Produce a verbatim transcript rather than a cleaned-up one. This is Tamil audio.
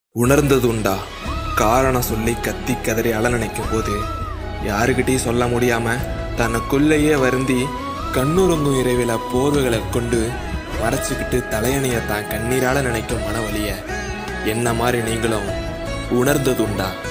உணர்ந்ததுண்டா? காரணம் சொல்லி கத்தி கதறி அழ நினைக்கும் போது யாருக்கிட்டையும் சொல்ல முடியாம தனக்குள்ளேயே வருந்தி கண்ணுறங்கும் இரவில போர்வைகளை கொண்டு மறைச்சிக்கிட்டு தலையணைய தான் கண்ணீரால நினைக்கும் மனவலிய என்ன மாதிரி நீங்களும் உணர்ந்ததுண்டா?